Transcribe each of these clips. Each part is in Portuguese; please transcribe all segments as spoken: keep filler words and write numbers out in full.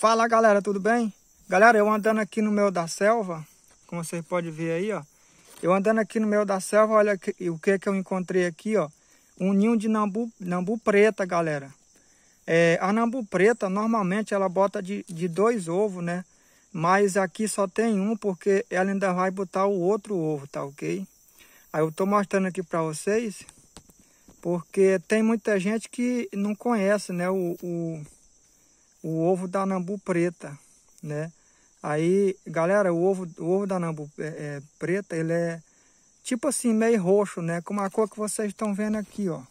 Fala galera, tudo bem? Galera, eu andando aqui no meio da selva, como vocês podem ver aí, ó. Eu andando aqui no meio da selva, olha que, o que que eu encontrei aqui, ó. Um ninho de nambu, nambu preta, galera. É, a nambu preta, normalmente ela bota de, de dois ovos, né? Mas aqui só tem um, porque ela ainda vai botar o outro ovo, tá ok? Aí eu tô mostrando aqui pra vocês, porque tem muita gente que não conhece, né? O... o o ovo da nambu preta, né? Aí, galera, o ovo, o ovo da nambu é, é, preta, ele é tipo assim, meio roxo, né? Como a cor que vocês estão vendo aqui, ó.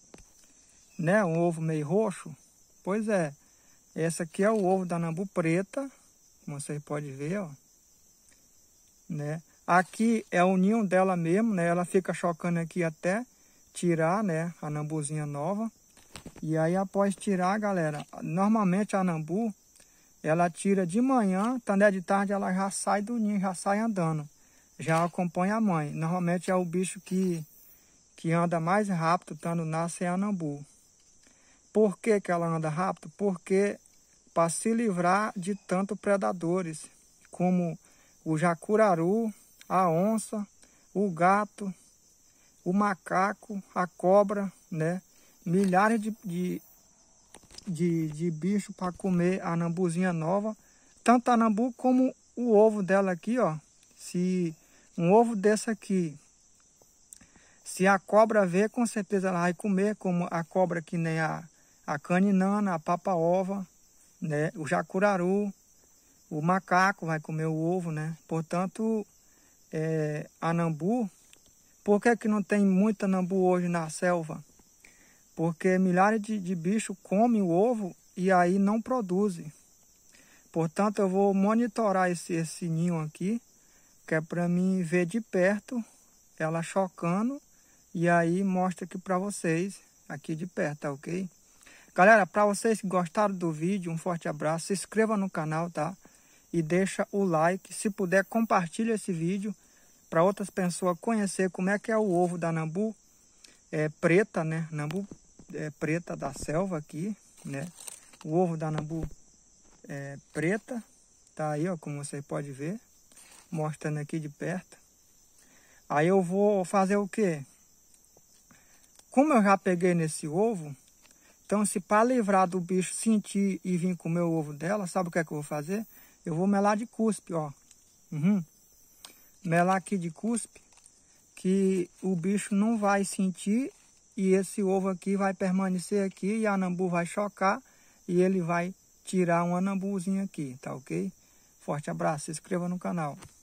Né? Um ovo meio roxo. Pois é, esse aqui é o ovo da nambu preta, como vocês podem ver, ó. Né? Aqui é o ninho dela mesmo, né? Ela fica chocando aqui até tirar, né? A nambuzinha nova. E aí, após tirar, galera, normalmente a nambu, ela tira de manhã, também de tarde ela já sai do ninho, já sai andando. Já acompanha a mãe. Normalmente é o bicho que, que anda mais rápido quando nasce é a nambu. Por que que ela anda rápido? Porque para se livrar de tantos predadores, como o jacuraru, a onça, o gato, o macaco, a cobra, né? Milhares de, de, de, de bichos para comer a nambuzinha nova. Tanto a nambu como o ovo dela aqui, ó. Se um ovo desse aqui, se a cobra ver, com certeza ela vai comer, como a cobra que nem a, a caninana, a papa-ova, né? O jacuraru, o macaco vai comer o ovo, né? Portanto, é, a nambu, por que que não tem muita nambu hoje na selva? Porque milhares de, de bichos comem o ovo e aí não produzem. Portanto, eu vou monitorar esse, esse ninho aqui, que é para mim ver de perto ela chocando. E aí mostra aqui para vocês, aqui de perto, tá ok? Galera, para vocês que gostaram do vídeo, um forte abraço. Se inscreva no canal, tá? E deixa o like. Se puder, compartilha esse vídeo para outras pessoas conhecer como é que é o ovo da nambu é, preta, né? Nambu É, preta da selva aqui, né? O ovo da nambu é, preta, tá aí, ó, como você pode ver, mostrando aqui de perto. Aí eu vou fazer o quê? Como eu já peguei nesse ovo, então se para livrar do bicho sentir e vir comer o ovo dela, sabe o que é que eu vou fazer? Eu vou melar de cuspe, ó. Uhum. Melar aqui de cuspe, que o bicho não vai sentir. E esse ovo aqui vai permanecer aqui e a nambu vai chocar e ele vai tirar uma nambuzinha aqui, tá ok? Forte abraço, se inscreva no canal.